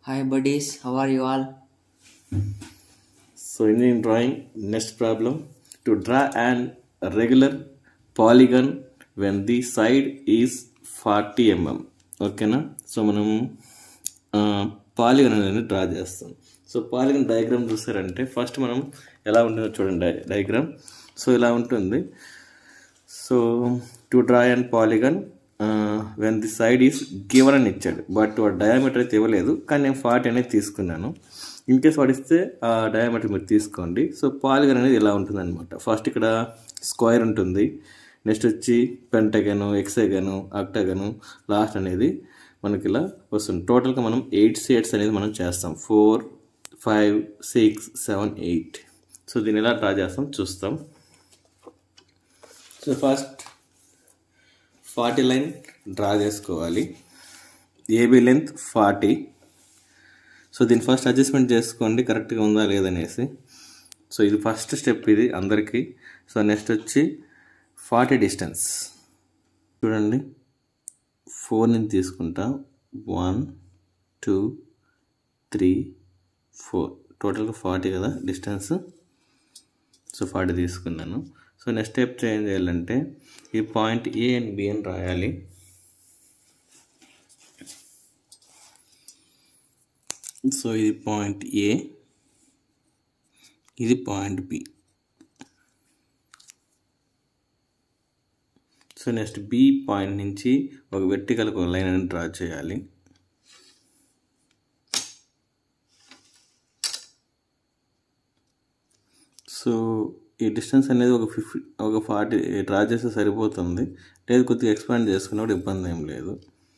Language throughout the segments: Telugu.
Hi buddies, how are you all? So in drawing, next problem, to draw an regular polygon when the side is 40 mm. ఓకేనా. సో మనం పాలిగన్ అనేది డ్రా చేస్తాం. సో పాలిగన్ డయాగ్రామ్ చూసారంటే ఫస్ట్ మనం ఎలా ఉంటుందో చూడండి డయాగ్రామ్. సో ఇలా ఉంటుంది. So to draw and polygon when the side is given అని ఇచ్చాడు, బట్ డయామీటర్ అయితే ఇవ్వలేదు, కానీ నేను 40 అనేది తీసుకున్నాను. ఇన్ కేస్ వాడిస్తే ఆ డయామీటర్ మీరు తీసుకోండి. సో పాలిగన్ అనేది ఇలా ఉంటుంది అనమాట. ఫస్ట్ ఇక్కడ స్క్వేర్ ఉంటుంది, నెక్స్ట్ వచ్చి పెంటగను, ఎక్సగను, ఆక్టగను, లాస్ట్ అనేది మనకి ఇలా వస్తుంది. టోటల్గా మనం 8 షేడ్స్ అనేది మనం చేస్తాం. 4, 5, 6, 7, 8. సో దీన్ని ఎలా డ్రా చేస్తాం చూస్తాం. సో ఫస్ట్ 40 లైన్ డ్రా చేసుకోవాలి. A B length 40. సో దీన్ని ఫస్ట్ అడ్జస్ట్మెంట్ చేసుకోండి కరెక్ట్గా ఉందా లేదనేసి. సో ఇది ఫస్ట్ స్టెప్ ఇది అందరికీ. సో నెక్స్ట్ వచ్చి 40 డిస్టెన్స్ చూడండి. 4 నుంచి తీసుకుంటా. 1, 2, 3, 4, టోటల్గా 40 కదా డిస్టెన్స్. సో 40 తీసుకున్నాను. సో నెక్స్ట్ స్టెప్ ఏం చేయాలంటే ఈ పాయింట్ ఏ అండ్ బి అని రాయాలి. సో ఇది పాయింట్ ఏ, ఇది point B. So next B point నుంచి ఒక వెర్టికల్ ఒక లైన్ అని డ్రా చేయాలి. సో ఈ డిస్టెన్స్ అనేది ఒక 40 డ్రా చేస్తే సరిపోతుంది. లేదు కొద్దిగా ఎక్స్పాండ్ చేసుకున్నప్పుడు ఇబ్బంది ఏం లేదు.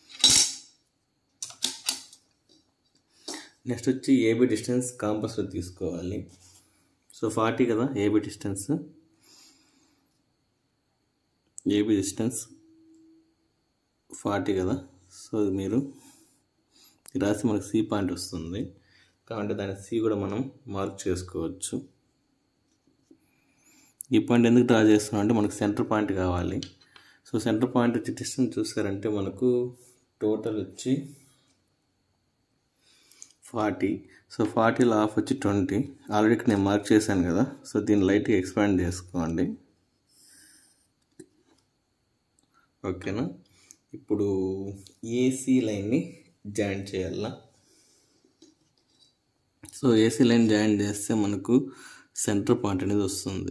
నెక్స్ట్ వచ్చి ఏబీ డిస్టెన్స్ కాంపస్లో తీసుకోవాలి. సో 40 కదా ఏబీ డిస్టెన్స్. ఏబీ డిస్టెన్స్ 40 కదా. సో మీరు రాసి మనకు సి పాయింట్ వస్తుంది కాబట్టి దాని సి కూడా మనం మార్క్ చేసుకోవచ్చు. ఈ పాయింట్ ఎందుకు డ్రా చేస్తున్నాం అంటే మనకు సెంటర్ పాయింట్ కావాలి. సో సెంటర్ పాయింట్ వచ్చి డిస్టెన్స్ చూసారంటే మనకు టోటల్ వచ్చి 40. సో 40లో హాఫ్ వచ్చి 20. ఆల్రెడీ ఇక్కడ నేను మార్క్ చేశాను కదా. సో దీన్ని లైట్గా ఎక్స్పాండ్ చేసుకోండి. ఓకేనా. ఇప్పుడు ఏసీ లైన్ని జాయిన్ చేయాలా. సో ఏసీ లైన్ జాయిన్ చేస్తే మనకు సెంటర్ పాయింట్ అనేది వస్తుంది.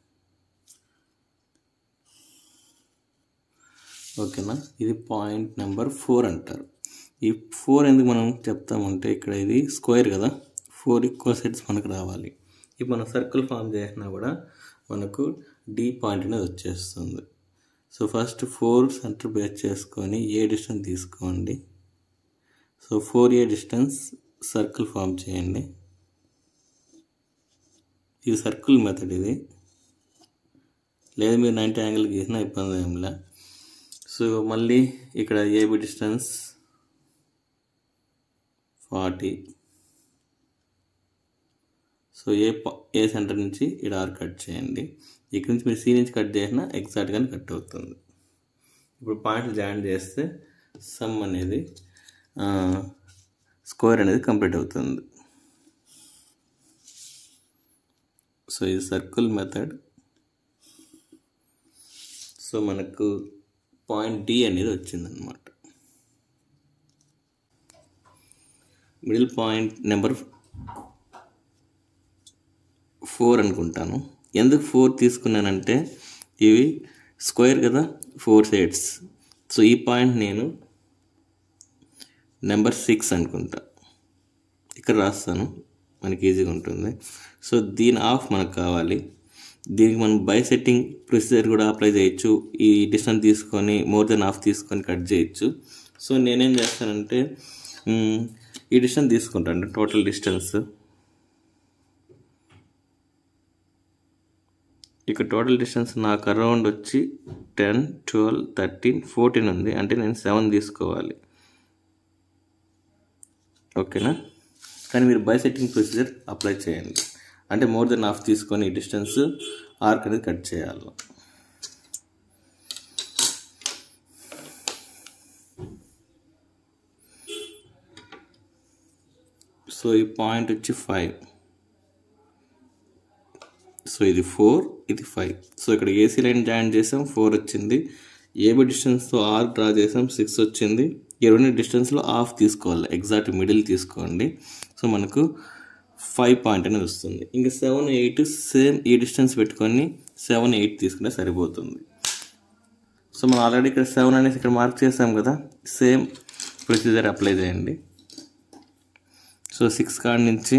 ఓకేనా. ఇది పాయింట్ నెంబర్ 4 అంటారు. ఈ 4 ఎందుకు మనం చెప్తామంటే ఇక్కడ ఇది స్క్వేర్ కదా, 4 ఈక్వల్ సైడ్స్ మనకు రావాలి. ఇప్పుడు మనం సర్కిల్ ఫామ్ చేసినా కూడా మనకు డి పాయింట్ అనేది వచ్చేస్తుంది. సో ఫస్ట్ 4 సెంటర్ బేస్ చేసుకొని ఏ డిస్టెన్స్ తీసుకోండి. So 4A distance circle form చేయండి. ఇది సర్కిల్ మెథడ్ ఇది. లేదు మీరు 90 యాంగిల్ గీసినా ఇబ్బంది ఏంలే. సో మళ్ళీ ఇక్కడ A B distance 40. So A center నుంచి ఇక్కడ ఆర్ కట్ చేయండి. ఇక్కడ నుంచి మీరు సి నుంచి కట్ చేసినా ఎగ్జాక్ట్గానే కట్ అవుతుంది. ఇప్పుడు పాయింట్లు జాయిన్ చేస్తే సమ్ అనేది స్క్వేర్ అనేది కంప్లీట్ అవుతుంది. సో ఇది సర్కిల్ మెథడ్. సో మనకు పాయింట్ డి అనేది వచ్చిందనమాట. మిడిల్ పాయింట్ నెంబర్ 4 అనుకుంటాను. ఎందుకు 4 తీసుకున్నానంటే ఇవి స్క్వేర్ కదా, 4 సైడ్స్. సో ఈ పాయింట్ నేను నెంబర్ 6 అనుకుంటా. ఇక్కడ రాస్తాను మనకి ఈజీగా ఉంటుంది. సో దీని ఆఫ్ మనకు కావాలి. దీనికి మనం బైసెట్టింగ్ ప్రొసీజర్ కూడా అప్లై చేయొచ్చు. ఈ డిస్టెన్స్ తీసుకొని మోర్ దెన్ హాఫ్ తీసుకొని కట్ చేయొచ్చు. సో నేనేం చేస్తానంటే ఈ డిస్టెన్స్ తీసుకుంటాను. టోటల్ డిస్టెన్స్ ఇక్కడ టోటల్ డిస్టెన్స్ నాకు అరౌండ్ వచ్చి 10, 12, 13, 14 ఉంది. అంటే నేను 7 తీసుకోవాలి. ఓకేనా. కానీ మీరు బైసెట్టింగ్ ప్రొసీజర్ అప్లై చేయండి. అంటే మోర్ దెన్ హాఫ్ తీసుకొని ఈ డిస్టెన్స్ ఆర్క్ అనేది కట్ చేయాలి. సో ఈ పాయింట్ వచ్చి 5. సో ఇది 4, ఇది 5. సో ఇక్కడ ఏసీ లైన్ జాయిన్ చేసాం, 4 వచ్చింది. ఏబి డిస్టెన్స్తో ఆర్క్ డ్రా చేసాం, 6 వచ్చింది. ఈ రెండు డిస్టెన్స్లో హాఫ్ తీసుకోవాలి, ఎగ్జాక్ట్ మిడిల్ తీసుకోండి. సో మనకు 5 పాయింట్ అనేది వస్తుంది. ఇంకా 7, 8 సేమ్ ఈ డిస్టెన్స్ పెట్టుకొని 7, 8 తీసుకుంటే సరిపోతుంది. సో మనం ఆల్రెడీ ఇక్కడ 7 అనేసి ఇక్కడ మార్క్ చేసాం కదా, సేమ్ ప్రొసీజర్ అప్లై చేయండి. సో 6 కాడ నుంచి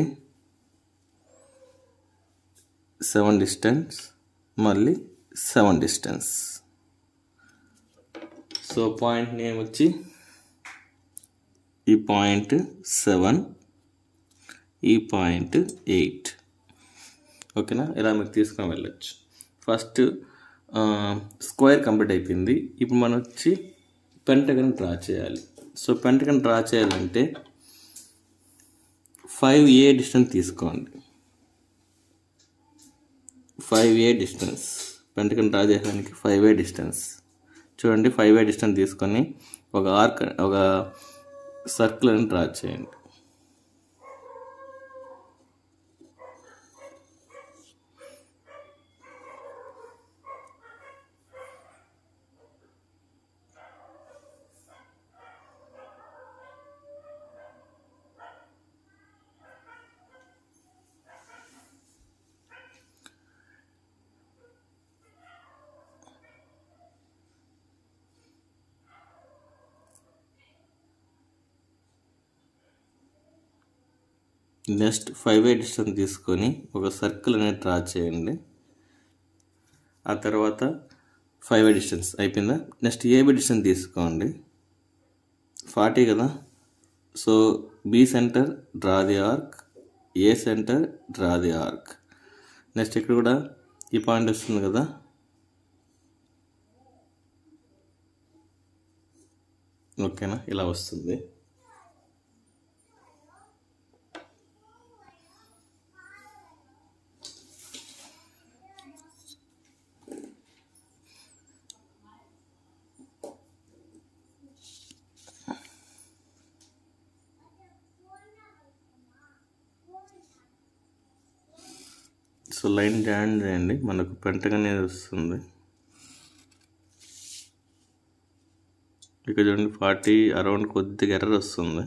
7 డిస్టెన్స్, మళ్ళీ 7 డిస్టెన్స్. సో పాయింట్ నేమ్ వచ్చి ఈ పాయింట్ 7, ఈ పాయింట్ 8. ఓకేనా, ఇలా మీరు తీసుకొని వెళ్ళచ్చు. ఫస్ట్ స్క్వేర్ కంప్లీట్ అయిపోయింది. ఇప్పుడు మనం వచ్చి పెంటగన్ డ్రా చేయాలి. సో పెంటగన్ డ్రా చేయాలంటే 5a డిస్టెన్స్ తీసుకోండి. 5a డిస్టెన్స్ పెంటగన్ డ్రా చేయడానికి 5a డిస్టెన్స్ చూడండి. 5a డిస్టెన్స్ తీసుకొని ఒక ఆర్క్, ఒక సర్కిల్ అని డ్రా చేయండి. నెక్స్ట్ 5a డిస్టెన్స్ తీసుకొని ఒక సర్కిల్ అనేది డ్రా చేయండి. ఆ తర్వాత 5a డిస్టెన్స్ అయిపోయిందా. నెక్స్ట్ ఏబి డిస్టెన్స్ తీసుకోండి, 40 కదా. So B center draw the arc, A center draw the arc. Next ఇక్కడ కూడా ఈ పాయింట్ వస్తుంది కదా, ఓకేనా, ఇలా వస్తుంది. సో లైన్ జాయిన్ చేయండి, మనకు పెంటగన్ అనేది వస్తుంది. ఇక్కడ చూడండి 40 అరౌండ్ కొద్దిగా ఎర్రర్ వస్తుంది.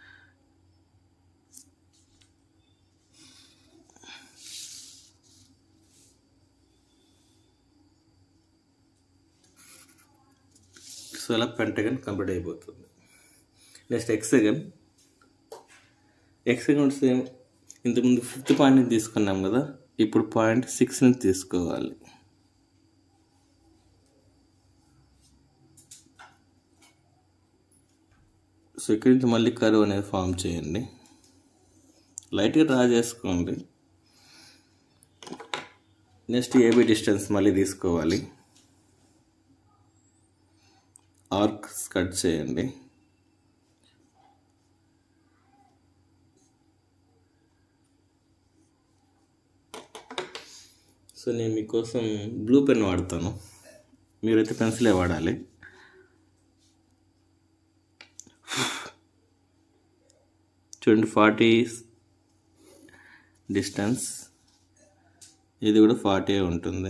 సో ఇలా పెంటగన్ కంప్లీట్ అయిపోతుంది. నెక్స్ట్ హెక్సగన్ సేమ్ ఇంతకుముందు 5th పాయింట్ని తీసుకున్నాం కదా, ఇప్పుడు పాయింట్ 6ని తీసుకోవాలి. సో ఇక్కడి నుంచి మళ్ళీ కర్వ్ అనేది ఫామ్ చేయండి, లైట్గా డ్రా చేసుకోండి. నెక్స్ట్ ఏబి డిస్టెన్స్ మళ్ళీ తీసుకోవాలి, ఆర్క్ కట్ చేయండి. సో నేను మీకోసం బ్లూ పెన్ వాడతాను, మీరైతే పెన్సిలే వాడాలి. చూడండి 40 డిస్టెన్స్, ఇది కూడా 40 ఉంటుంది.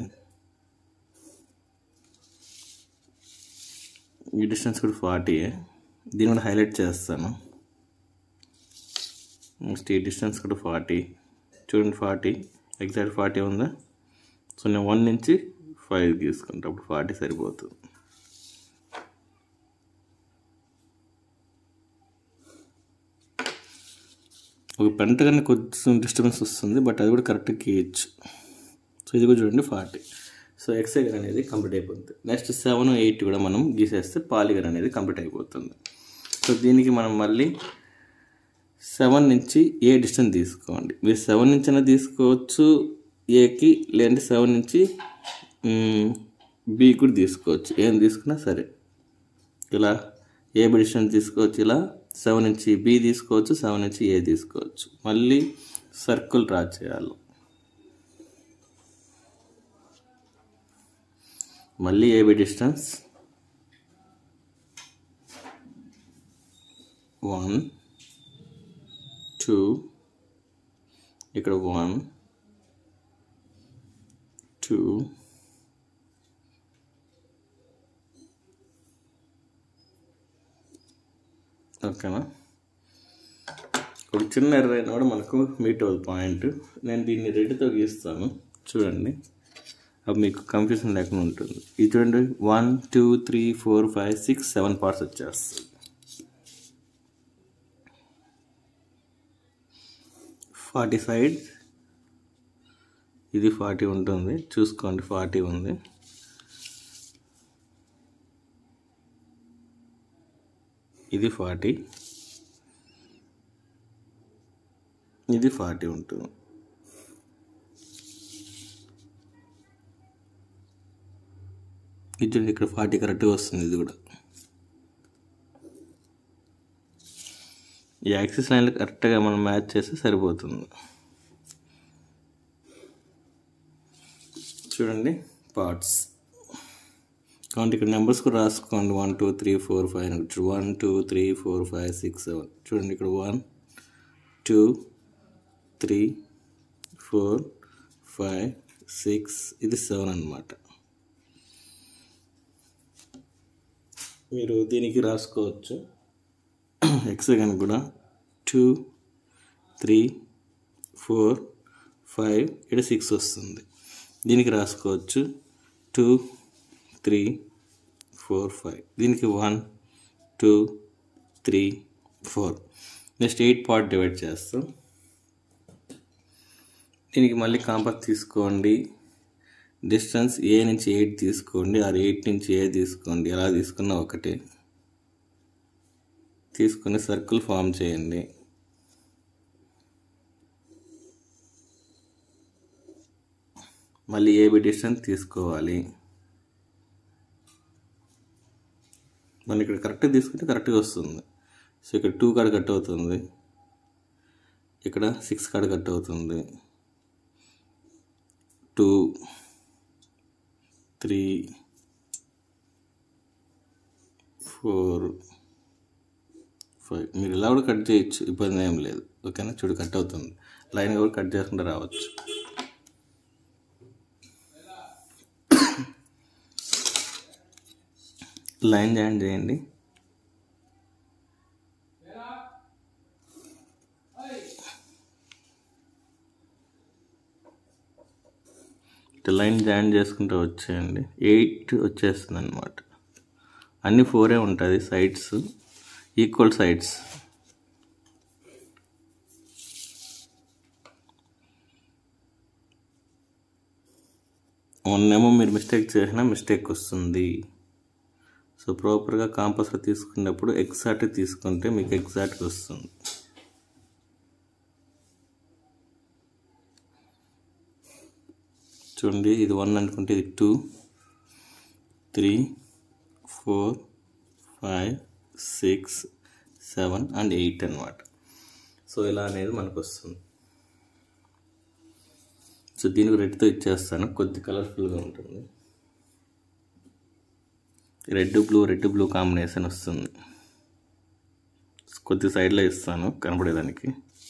ఈ డిస్టెన్స్ కూడా 40. దీన్ని కూడా హైలైట్ చేస్తాను. నెక్స్ట్ ఈ డిస్టెన్స్ కూడా 40. చూడండి 40 ఎగ్జాక్ట్ 40 ఉందా. సో నేను 1 నుంచి 5 తీసుకుంటా, అప్పుడు 40 సరిపోతుంది. ఒక పెంటగానే కొంచెం డిస్టర్బెన్స్ వస్తుంది, బట్ అది కూడా కరెక్ట్గా గీయచ్చు. సో ఇది కూడా చూడండి 40. సో హెక్సాగన్ అనేది కంప్లీట్ అయిపోతుంది. నెక్స్ట్ 7, 8 కూడా మనం గీసేస్తే పాలిగన్ అనేది కంప్లీట్ అయిపోతుంది. సో దీనికి మనం మళ్ళీ 7 నుంచి ఏ డిస్టెన్స్ తీసుకోండి. మీరు 7 నుంచి అయినా తీసుకోవచ్చు ఏకి, లేదంటే 7 నుంచి బి కూడా తీసుకోవచ్చు. ఏం తీసుకున్నా సరే, ఇలా ఏబి డిస్టెన్స్ తీసుకోవచ్చు, ఇలా 7 నుంచి బి తీసుకోవచ్చు, 7 నుంచి ఏ తీసుకోవచ్చు. మళ్ళీ సర్కిల్ డ్రా చేయాలి, మళ్ళీ ఏబి డిస్టెన్స్ 1, 2, ఇక్కడ 1, 2, ఓకేనా. ఒక చిన్న ఎర్ర అయినా కూడా మనకు మీట్ అవుతుంది పాయింట్. నేను దీన్ని రెడ్తో గీస్తాను చూడండి, అప్పుడు మీకు కన్ఫ్యూజన్ లేకుండా ఉంటుంది. ఇది చూడండి 1, 2, 3, 4, 5, 6, 7 పార్ట్స్ వచ్చేస్తుంది. 40 సైడ్, ఇది 40 ఉంటుంది చూసుకోండి, 40 ఉంది. ఇది 40, ఇది 40 ఉంటుంది. ఇది ఇక్కడ 40 కరెక్ట్గా వస్తుంది. ఇది కూడా ఈ యాక్సిస్ లైన్లో కరెక్ట్గా మనం మ్యాచ్ చేస్తే సరిపోతుంది. చూడండి పార్ట్స్ కాబట్టి ఇక్కడ నెంబర్స్ కూడా రాసుకోండి. 1, 2, 3, 4, 5 1, 2, 3, 4, 5, 6, 7. చూడండి ఇక్కడ 1, 2, 3, 4, 5, 6, ఇది 7 అన్నమాట. మీరు దీనికి రాసుకోవచ్చు హెక్సాగన్ కూడా 2, 3, 4, 5, ఇక్కడ 6 వస్తుంది. దీనికి రాసుకోవచ్చు 2, 3, 4, 5. దీనికి 1, 2, 3, 4. నెక్స్ట్ 8 పార్ట్ డివైడ్ చేస్తాం. దీనికి మళ్ళీ కాంపాస్ తీసుకోండి. డిస్టెన్స్ ఏ నుంచి 8 తీసుకోండి, ఆర్ 8 నుంచి ఏ తీసుకోండి. ఎలా తీసుకున్నా ఒకటే. తీసుకుని సర్కిల్ ఫామ్ చేయండి. మళ్ళీ ఏబి డిస్టెన్స్ తీసుకోవాలి. మనం ఇక్కడ కరెక్ట్గా తీసుకుంటే కరెక్ట్గా వస్తుంది. సో ఇక్కడ 2 కాడ కట్ అవుతుంది, ఇక్కడ 6 కాడ కట్ అవుతుంది. 2, 3, 4, 5. మీరు ఇలా కూడా కట్ చేయొచ్చు, ఇబ్బంది ఏం లేదు. ఓకేనా, చూడు కట్ అవుతుంది. లైన్ కూడా కట్ చేసుకుంటే రావచ్చు. లైన్ జాయిన్ చేయండి. లైన్ జాయిన్ చేసుకుంటూ వచ్చేయండి. 8 వచ్చేస్తుంది అనమాట. అన్ని 4 ఉంటుంది. Sides equal sides. మొన్నేమో మీరు మిస్టేక్ చేసినా మిస్టేక్ వస్తుంది. సో ప్రాపర్గా కాంపాస్లో తీసుకున్నప్పుడు ఎగ్జాక్ట్ తీసుకుంటే మీకు ఎగ్జాక్ట్గా వస్తుంది. చూడండి ఇది 1 అనుకుంటే ఇది 2, 3, 4, 5, 6, 7 అండ్ 8 అన్నమాట. సో ఇలా అనేది మనకు వస్తుంది. సో దీనికి రెడ్తో ఇచ్చేస్తాను, కొద్ది కలర్ఫుల్గా ఉంటుంది. రెడ్ బ్లూ కాంబినేషన్ వస్తుంది. కొద్ది సైడ్లో ఇస్తాను కనపడేదానికి.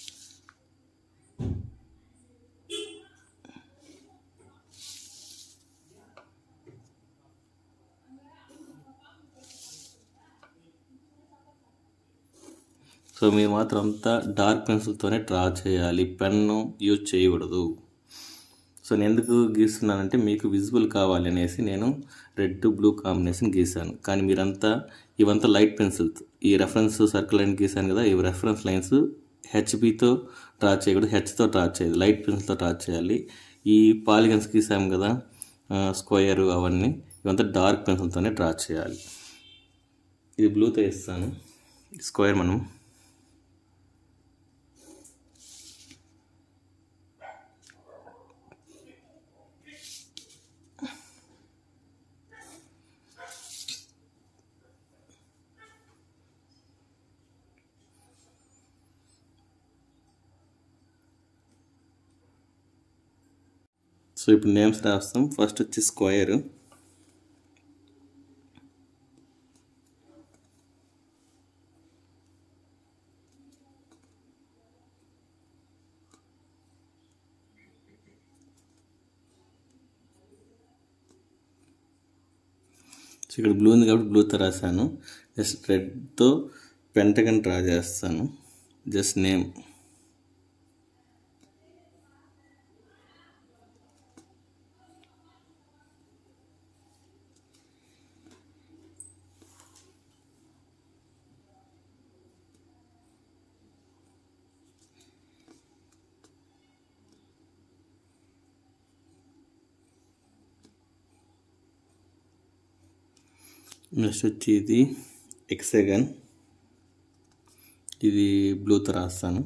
సో మీరు మాత్రం అంతా డార్క్ పెన్సిల్తోనే డ్రా చేయాలి, పెన్ను యూజ్ చేయకూడదు. సో నేను ఎందుకు గీస్తున్నానంటే మీకు విజిబుల్ కావాలి అనేసి నేను రెడ్ బ్లూ కాంబినేషన్ గీసాను. కానీ మీరంతా ఇవంతా లైట్ పెన్సిల్స్, ఈ రెఫరెన్స్ సర్కిల్ లైన్ గీసాను కదా, ఈ రెఫరెన్స్ లైన్స్ హెచ్బితో డ్రా చేయకూడదు, హెచ్తో డ్రా చేయదు, లైట్ పెన్సిల్తో డ్రా చేయాలి. ఈ పాలిగన్స్ గీసాము కదా, స్క్వయర్ అవన్నీ, ఇవంతా డార్క్ పెన్సిల్తోనే డ్రా చేయాలి. ఇది బ్లూతో ఇస్తాను స్క్వేర్ మనం. సో ఇప్పుడు నేమ్స్ రాస్తాం. ఫస్ట్ వచ్చి స్క్వేర్, ఇక్కడ బ్లూ ఉంది కాబట్టి బ్లూతో రాశాను. జస్ట్ రెడ్తో పెంటగన్ డ్రా చేస్తాను. Just name. నెక్స్ట్ వచ్చి ఇది హెక్సాగన్, ఇది బ్లూతో రాస్తాను.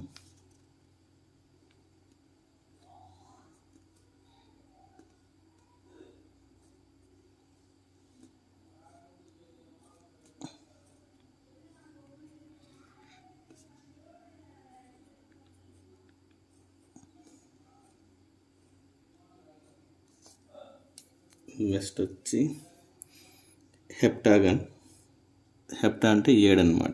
నెక్స్ట్ వచ్చి హెప్టాగన్. హెప్టా అంటే 7 అన్నమాట.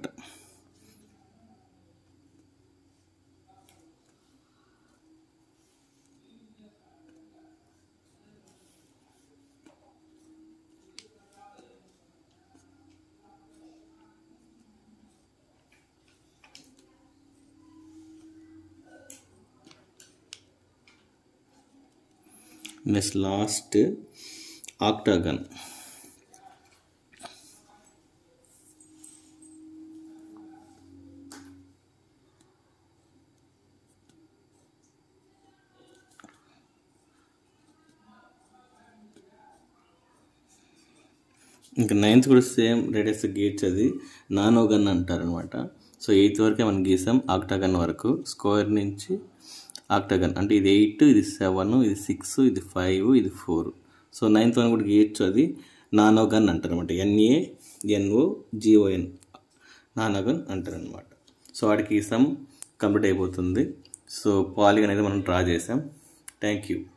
Next last octagon. ఇంకా 9th కూడా సేమ్ రేడియస్ గీట్స్, అది నానోగన్ అంటారు అనమాట. సో 8th వరకే మనం గీసాం ఆక్టాగన్ వరకు. స్క్వేర్ నుంచి ఆక్టాగన్ అంటే ఇది 8, ఇది 7, ఇది 6, ఇది 5, ఇది 4. సో 9th వన్ కూడా గీయచ్చు, అది నానోగన్ అంటారు అనమాట. NANOGON నానోగన్ అంటారు అనమాట. సో వాడికి సమ్ కంప్లీట్ అయిపోతుంది. సో పాలిగన్ అనేది మనం డ్రా చేసాం. Thank you.